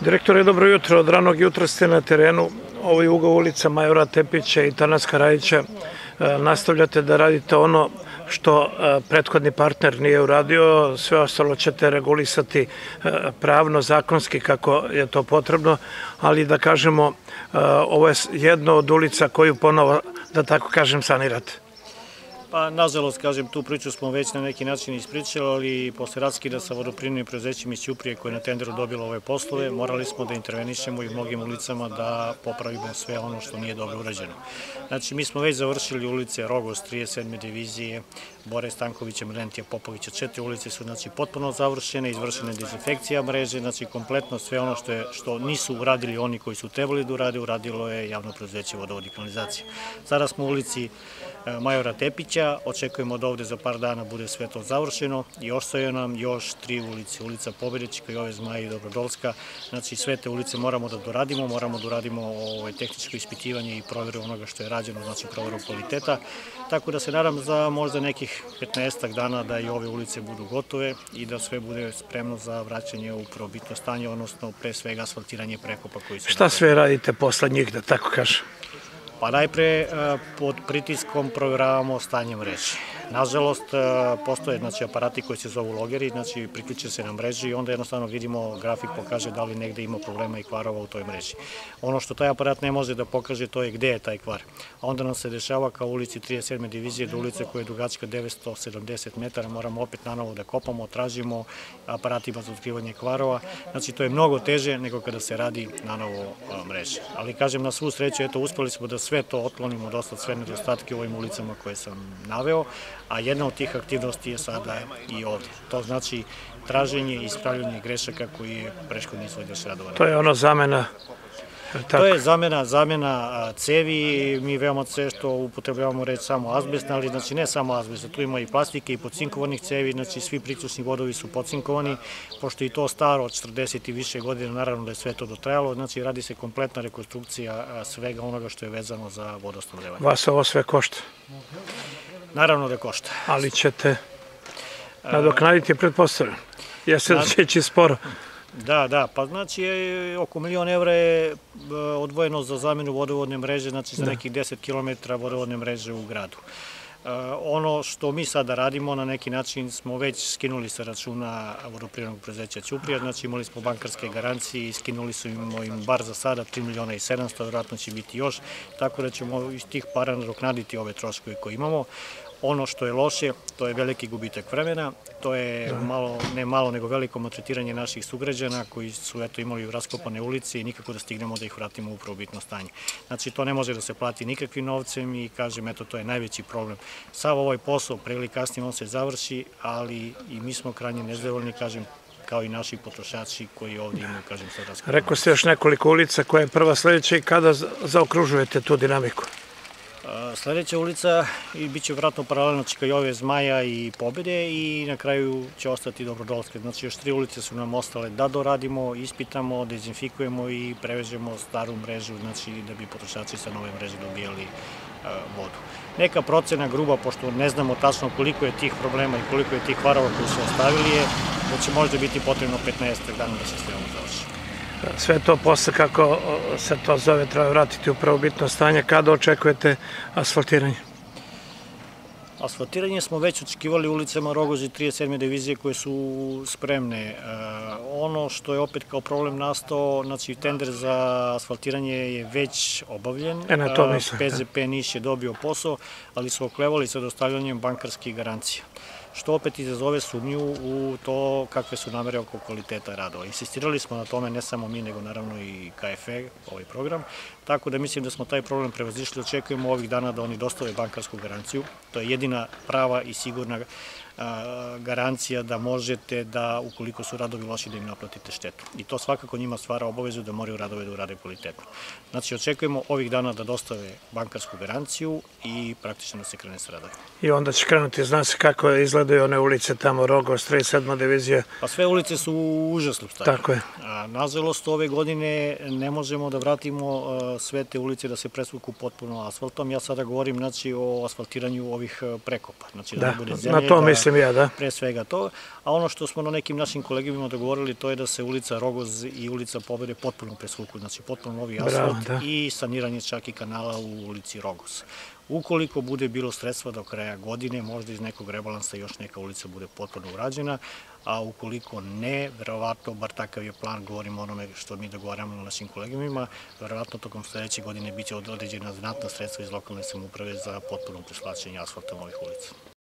Direktore, dobro jutro. Od ranog jutra ste na terenu. Ovo je ugao ulica Majora Tepića i Tanaska Rajića. Nastavljate da radite ono što prethodni partner nije uradio. Sve ostalo ćete regulisati pravno, zakonski kako je to potrebno, ali da kažemo, ovo je jedno od ulica koju ponovo, da tako kažem, sanirate. Pa, nažalost, kažem, tu priču smo već na neki način ispričali, ali posle raskida sa vodoprivrednim preduzećem iz Ćuprije koje je na tenderu dobilo ove poslove, morali smo da intervenišemo i u mnogim ulicama da popravimo sve ono što nije dobro urađeno. Znači, mi smo već završili ulice Rogos, 37. divizije, Bore Stankovića, Mrentija, Popovića, 4 ulice su potpuno završene, izvršena je dezinfekcija mreže, znači kompletno sve ono što nisu uradili oni koji su trebali da urade, uradilo je javno preduzeće Vodovod i kanalizacija. Sada smo u ulici Majora Tepića, očekujemo da ovde za par dana bude sve to završeno i ostaju nam još 3 ulice, ulica Pobednička, Jove Zmaja i Dobrodolska, znači sve te ulice moramo da doradimo, moramo da uradimo tehničko ispitivanje i proveru onoga što je rađeno, znači proveru kvaliteta, tako da se nadam za možda nekih 15 dana da i ove ulice budu gotove i da sve bude spremno za vraćanje u prvobitno stanje, odnosno pre svega asfaltiranje prekopa koji su... Šta sve radite posle njih, da tako kažem? Pa najpre pod pritiskom proveravamo stanje mreže. Nažalost, postoje aparati koji se zovu logeri, znači priključe se na mreži i onda jednostavno vidimo, grafik pokaže da li negde ima problema i kvarova u toj mreži. Ono što taj aparat ne može da pokaže, to je gde je taj kvar. A onda nam se dešava kao u ulici 37. divizije do ulice koja je dugačka 970 metara, moramo opet nanovo da kopamo, tražimo aparatima za otkrivanje kvarova. Znači, to je mnogo teže nego kada se radi nanovo mreže. Ali kažem, na svu sreću, eto, uspeli smo da sve to otklonimo, dosta sve nedostatke u ovim ulicama koje sam naveo, a jedna od tih aktivnosti je sada i ovde. To znači traženje i ispravljanje grešaka koji je prethodni izvođač radova. To je ono zamena? To je zamena cevi, mi veoma često upotrebljavamo reč samo azbest, ali znači ne samo azbest, tu ima i plastike i podcinkovanih cevi, znači svi priključni vodovi su podcinkovani, pošto je to staro od 40 i više godina, naravno da je sve to dotrajalo, znači radi se kompletna rekonstrukcija svega onoga što je vezano za vodosnabdevanje. Vas ovo sve košta? Naravno da košta. Ali ćete nadoknaditi, pretpostavljam. Jeste da će ići sporo? Da, pa znači oko €1.000.000 je odvojeno za zamenu vodovodne mreže, znači za nekih 10 km vodovodne mreže u gradu. Ono što mi sada radimo, na neki način smo već skinuli sa računa vodoprivrednog preduzeća Ćuprija, znači imali smo bankarske garancije i skinuli smo im bar za sada 3.700.000, vjerojatno će biti još, tako da ćemo iz tih para nadoknaditi ove troškove koje imamo. Ono što je loše, to je veliki gubitak vremena, to je ne malo nego veliko maltretiranje naših sugrađana koji su imali raskopane ulice i nikako da stignemo da ih vratimo u prvobitno stanje. Znači, to ne može da se plati nikakvim novcem i kažem, eto, to je najveći problem. Sav ovaj posao, pre ili kasnije on se završi, ali i mi smo krajnje nezadovoljni, kažem, kao i naši potrošači koji ovdje imaju, kažem, sad raskopane. Rekao ste još nekoliko ulica, koja je prva sledeća i kada zaokružujete tu dinamiku? Sledeća ulica bit će vratno paralelno Jove Zmaja i Pobede i na kraju će ostati Dobrodolska. Znači, još 3 ulice su nam ostale da doradimo, ispitamo, dezinfikujemo i prevežemo staru mrežu, znači da bi potrošači sa nove mreže dobijali vodu. Neka procena gruba, pošto ne znamo tačno koliko je tih problema i koliko je tih kvarova koji su ostavili, je da će možda biti potrebno 15 dana da se sve ovo završi. Sve to posle, kako se to zove, treba vratiti u prvobitno stanje. Kada očekujete asfaltiranje? Asfaltiranje smo već očekivali ulicama Rogos i 37. divizije koje su spremne. Ono što je opet kao problem nastao, znači tender za asfaltiranje je već obavljen. PZP Niš je dobio posao, ali su oklevali sa dostavljanjem bankarskih garancija, što opet izazove sumnju u to kakve su namere oko kvaliteta radova. Insistirali smo na tome, ne samo mi, nego naravno i KFE, ovaj program, tako da mislim da smo taj problem prevazišli. Očekujemo ovih dana da oni dostave bankarsku garanciju. To je jedina prava i sigurna garancija da možete da, ukoliko su radovi loši, da im naplatite štetu. I to svakako njima stvara obavezu da moraju radove da urade kvalitetno. Znači, očekujemo ovih dana da dostave bankarsku garanciju i praktično da se krene sa radovima. I onda će krenuti, zna se kako izgledaju one ulice tamo, Rogos, 37. divizija? Pa sve ulice su u užasnom stanju. Tako je. Nažalost, ove godine ne možemo da vratimo sve te ulice da se presvuku potpuno asfaltom. Ja sada govorim o asfaltiranju ovih prekopa. Znači, da ne bude zemlje, sam ja, da. Pre svega to. A ono što smo na nekim našim kolegima dogovorili, to je da se ulica Rogoz i ulica Pobede potpuno presvuku, znači potpuno novi asfalt i saniranje čak i kanala u ulici Rogoz. Ukoliko bude bilo sredstva do kraja godine, možda iz nekog rebalansa još neka ulica bude potpuno urađena, a ukoliko ne, verovatno, bar takav je plan, govorimo o onome što mi dogovaramo na našim kolegima, verovatno tokom sledeće godine biće određena znatna sredstva iz lokalne samouprave za potpuno preslačenje asfalta novih ulica.